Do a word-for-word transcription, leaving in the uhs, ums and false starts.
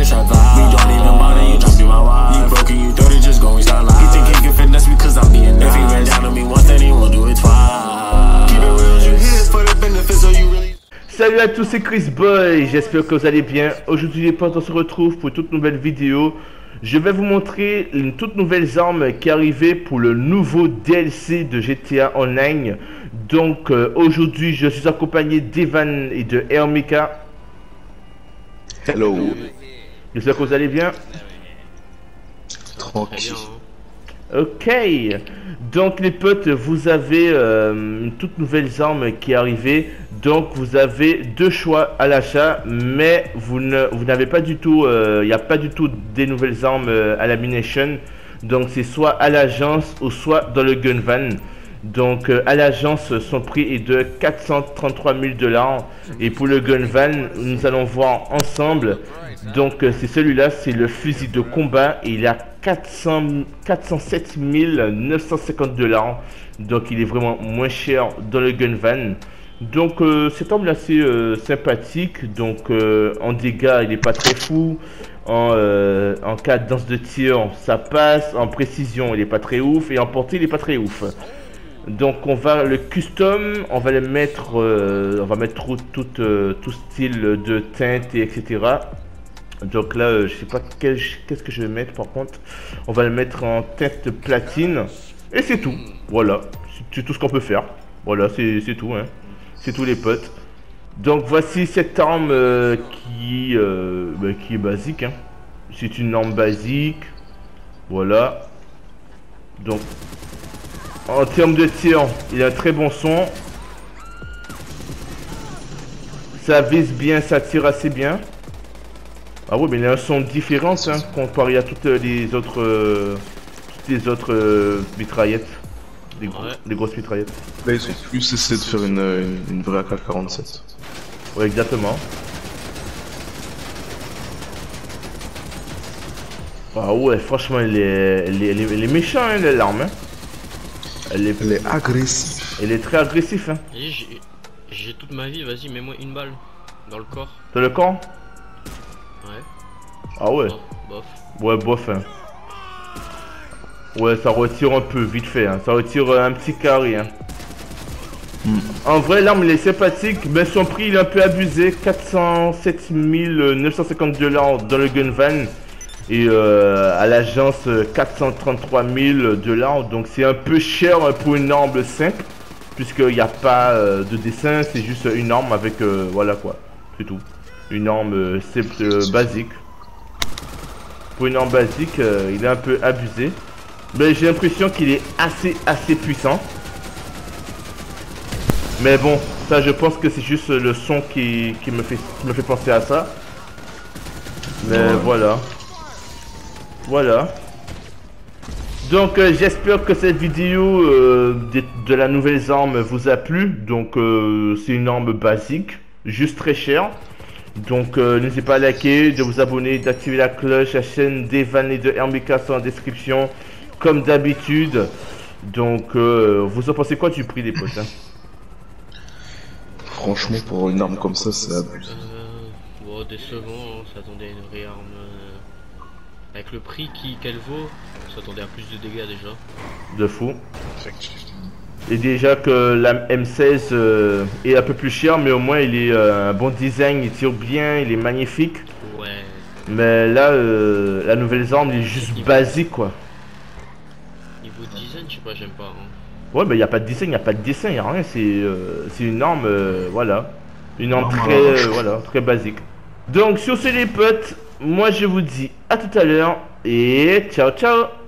a trap vibe. We don't even bother, you drop you my wife. You broke and you dirty, just go and start lying. You think he can finesse me cause I'm being nice. If he ran down on me once, then he won't do it twice. Keep it real, you hit for the benefits, so you really... Salut à tous, c'est Chris Boy, j'espère que vous allez bien. Aujourd'hui les potes, on se retrouve pour une toute nouvelle vidéo. Je vais vous montrer une toute nouvelle arme qui est arrivée pour le nouveau D L C de G T A Online. Donc euh, aujourd'hui je suis accompagné d'Evan et de Hermika. Hello. J'espère que vous allez bien. Tranquille. Ok, donc les potes, vous avez euh, une toute nouvelle arme qui est arrivée. Donc vous avez deux choix à l'achat, mais vous ne vous n'avez pas du tout, il euh, n'y a pas du tout des nouvelles armes euh, à la Munition. Donc c'est soit à l'agence ou soit dans le gun van. Donc euh, à l'agence, son prix est de quatre cent trente-trois mille dollars et pour le gun van, nous allons voir ensemble. Donc euh, c'est celui-là, c'est le fusil de combat et il a quatre cents, quatre cent sept mille neuf cent cinquante dollars. Donc il est vraiment moins cher dans le gun van. Donc euh, cet arme là c'est euh, sympathique. Donc euh, en dégâts il est pas très fou. En, euh, en cadence de tir ça passe. En précision il est pas très ouf. Et en portée il est pas très ouf. Donc on va le custom, on va le mettre, euh, on va mettre tout, tout, euh, tout style de teinte et etc. Donc là euh, je sais pas qu'est-ce que je vais mettre par contre. On va le mettre en teinte platine. Et c'est tout, voilà, c'est tout ce qu'on peut faire. Voilà, c'est tout, hein. C'est tous les potes. Donc voici cette arme euh, qui, euh, bah, qui est basique, hein. C'est une arme basique. Voilà. Donc en termes de tir, il a un très bon son. Ça vise bien, ça tire assez bien. Ah oui, mais il a un son différent hein, comparé à toutes les autres, euh, toutes les autres euh, mitraillettes. Les, gros, ouais. les grosses mitraillettes. Là, ils ont plus essayé de faire une, une, une vraie A K quarante-sept. Ouais, exactement. Ah ouais, franchement, elle est, elle est, elle est, elle est méchante, hein, l'arme. Hein. Elle est, elle est agressive. Elle est très agressive. Hein. J'ai toute ma vie, vas-y, mets-moi une balle dans le corps. Dans le corps? Ouais. Ah ouais. Bof. bof. Ouais, bof. Hein. Ouais, ça retire un peu, vite fait. Hein. Ça retire euh, un petit carré. Hein. Mm. En vrai, l'arme, elle est sympathique, mais son prix, il est un peu abusé. quatre cent sept mille neuf cent cinquante dollars dans le gun van. Et euh, à l'agence quatre cent trente-trois mille dollars. Donc c'est un peu cher pour une arme simple. Puisqu'il n'y a pas euh, de dessin. C'est juste une arme avec... Euh, voilà quoi. C'est tout. Une arme euh, simple, euh, basique. Pour une arme basique, euh, il est un peu abusé. Mais j'ai l'impression qu'il est assez assez puissant. Mais bon, ça je pense que c'est juste le son qui, qui, me fait, qui me fait penser à ça. Mais ouais. voilà. Voilà. Donc euh, j'espère que cette vidéo euh, de, de la nouvelle arme vous a plu. Donc euh, c'est une arme basique, juste très chère. Donc euh, n'hésitez pas à liker, de vous abonner, d'activer la cloche. La chaîne d'Evan et de Hermika sont en description. Comme d'habitude. Donc euh, vous en pensez quoi du prix des potes hein? Franchement pour une arme comme ça c'est abusé. Euh, bon décevant, on s'attendait à une vraie arme. Euh, avec le prix qu'elle vaut, on s'attendait à plus de dégâts déjà. De fou. Et déjà que la M seize euh, est un peu plus chère, mais au moins il est euh, un bon design, il tire bien, il est magnifique. Ouais. Mais là, euh, la nouvelle arme il est juste niveau... basique quoi. Niveau design, je sais pas, j'aime pas. Hein. Ouais, mais il n'y a pas de dessin, il n'y a pas de dessin, il n'y a rien, c'est euh, une arme, euh, voilà. Une arme très, euh, voilà, très basique. Donc sur ce les potes, moi je vous dis à tout à l'heure et ciao ciao.